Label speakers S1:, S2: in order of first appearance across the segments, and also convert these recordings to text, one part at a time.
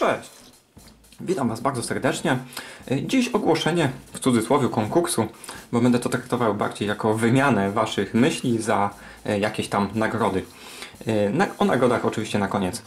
S1: Cześć! Witam Was bardzo serdecznie. Dziś ogłoszenie, w cudzysłowie, konkursu, bo będę to traktował bardziej jako wymianę Waszych myśli za jakieś tam nagrody. O nagrodach oczywiście na koniec.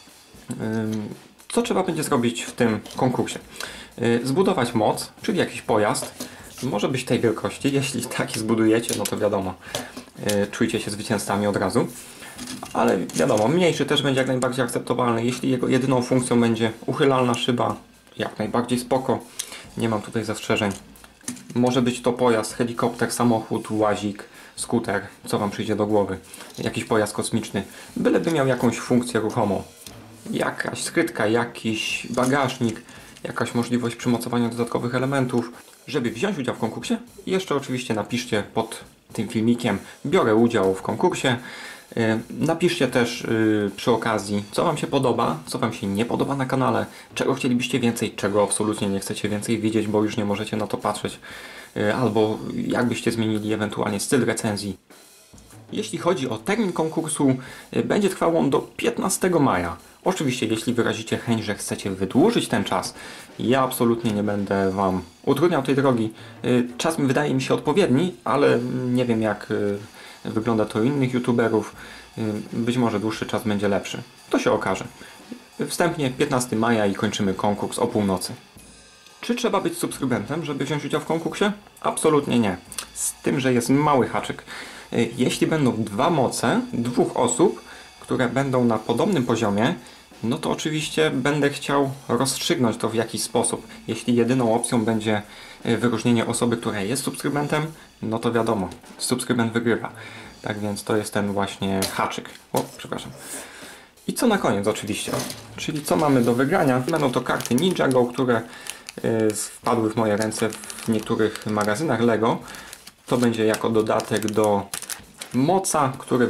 S1: Co trzeba będzie zrobić w tym konkursie? Zbudować moc, czyli jakiś pojazd. Może być tej wielkości. Jeśli taki zbudujecie, no to wiadomo, czujcie się zwycięzcami od razu. Ale wiadomo, mniejszy też będzie jak najbardziej akceptowalny. Jeśli jego jedyną funkcją będzie uchylalna szyba, jak najbardziej spoko. Nie mam tutaj zastrzeżeń. Może być to pojazd, helikopter, samochód, łazik, skuter, co Wam przyjdzie do głowy. Jakiś pojazd kosmiczny. Byleby miał jakąś funkcję ruchomą. Jakaś skrytka, jakiś bagażnik, jakaś możliwość przymocowania dodatkowych elementów. Żeby wziąć udział w konkursie, jeszcze oczywiście napiszcie pod tym filmikiem: biorę udział w konkursie. Napiszcie też przy okazji, co Wam się podoba, co Wam się nie podoba na kanale, czego chcielibyście więcej, czego absolutnie nie chcecie więcej widzieć, bo już nie możecie na to patrzeć, albo jakbyście zmienili ewentualnie styl recenzji. Jeśli chodzi o termin konkursu, będzie trwał on do 15 maja. Oczywiście, jeśli wyrazicie chęć, że chcecie wydłużyć ten czas, ja absolutnie nie będę Wam utrudniał tej drogi. Czas wydaje mi się odpowiedni, ale nie wiem, jak wygląda to u innych youtuberów. Być może dłuższy czas będzie lepszy. To się okaże. Wstępnie 15 maja i kończymy konkurs o północy. Czy trzeba być subskrybentem, żeby wziąć udział w konkursie? Absolutnie nie. Z tym, że jest mały haczyk. Jeśli będą dwa moce, dwóch osób, które będą na podobnym poziomie, no to oczywiście będę chciał rozstrzygnąć to w jakiś sposób. Jeśli jedyną opcją będzie wyróżnienie osoby, która jest subskrybentem, no to wiadomo, subskrybent wygrywa. Tak więc to jest ten właśnie haczyk. O, przepraszam. I co na koniec oczywiście. Czyli co mamy do wygrania? Będą to karty Ninjago, które wpadły w moje ręce w niektórych magazynach LEGO. To będzie jako dodatek do moca, który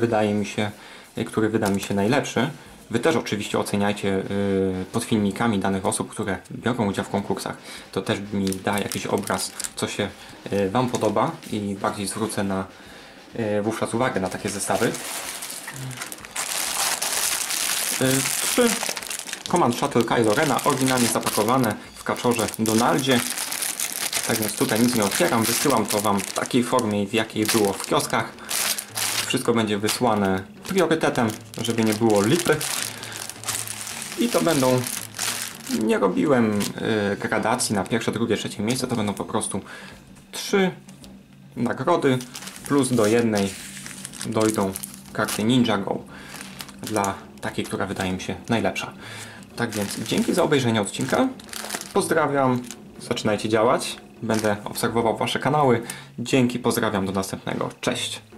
S1: wyda mi się najlepszy. Wy też oczywiście oceniajcie pod filmikami danych osób, które biorą udział w konkursach. To też mi da jakiś obraz, co się Wam podoba, i bardziej zwrócę wówczas uwagę na takie zestawy. 3 Command Shuttle Kylo Rena, oryginalnie zapakowane w kaczorze Donaldzie. Tak więc tutaj nic nie otwieram, wysyłam to Wam w takiej formie, w jakiej było w kioskach. Wszystko będzie wysłane priorytetem, żeby nie było lipy. I to będą... Nie robiłem gradacji na pierwsze, drugie, trzecie miejsce. To będą po prostu 3 nagrody, plus do jednej dojdą karty Ninjago dla takiej, która wydaje mi się najlepsza. Tak więc dzięki za obejrzenie odcinka. Pozdrawiam. Zaczynajcie działać. Będę obserwował Wasze kanały. Dzięki, pozdrawiam, do następnego. Cześć!